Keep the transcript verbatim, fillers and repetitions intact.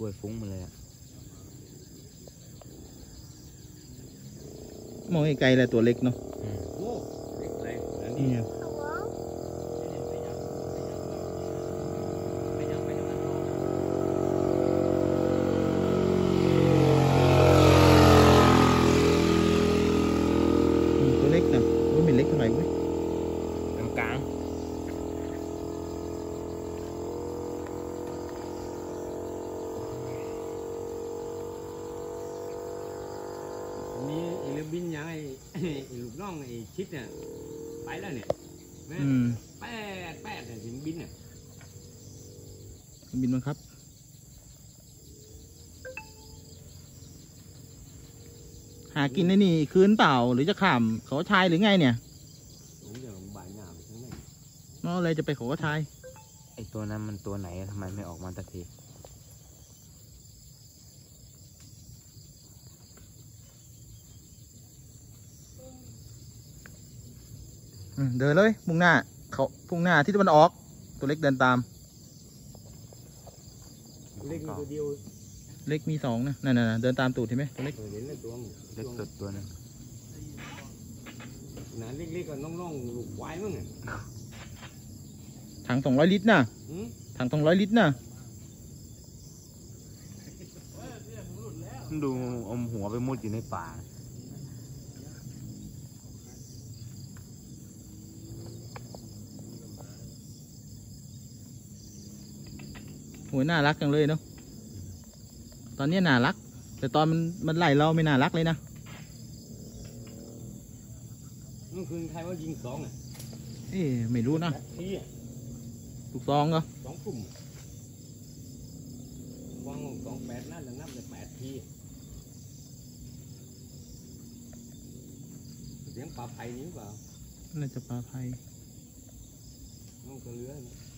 ล้วยฟุ้งมาเลยอะมองไกลๆเลยตัวเล็กเนาะโอ้เล็กเลยอันนี่นี้ตัวเล็กนะว่าเป็นเล็กเท่าไหร่เว้ยกลางอันนี้ไอ้เรือบินยังไอ้ ไอ้ลูกน้องไอ้ชิดเนี่ยไปแล้วเนี่ยแม่อืมแปดแปดเนี่ยถึงบินเนี่ยบินมาครับหากินได้นี่คืนเปล่าหรือจะข้ามเขาชายหรือไงเนี่ยผมเดี๋ยวผมบ่ายหน้าไปทั้งนั้นน้องอะไรจะไปเขาชายๆไอตัวนั้นมันตัวไหนทำไมไม่ออกมาสักทีอืมเดินเลยมุ่งหน้าเขาพุ่งหน้าที่ตะวันออกตัวเล็กเดินตามเล็กมีตัวเดียวเล็กมีสองนะนั่นน่ะเดินตามตูดเห็นไหมตัวเล็กเออเห็นแล้วตัวมันเล็กสุดตัวหนึงหนาเล็กๆก็น้องๆลูกควายมั้งเนี่ยถังสองร้อยลิตรนะหืมถังสองร้อยลิตรนะดูอมหัวไปมุดอยู่ในป่าโหยน่ารักจังเลยเนาะตอนนี้น่ารัก แต่ตอนมันมันไล่เราไม่น่ารักเลยนะเมื่อคืนใครว่ายิงสองอ่ะเอ๊ะไม่รู้นะแปดทีอ่ะลูกซองเหรอสองกลุ่มวางสองแปดนั่นแล้วนับเลยแปดทีเสียงปลาไผ่นี้เปล่าน่าจะปลาไพน้องตัวเรือเนี่ย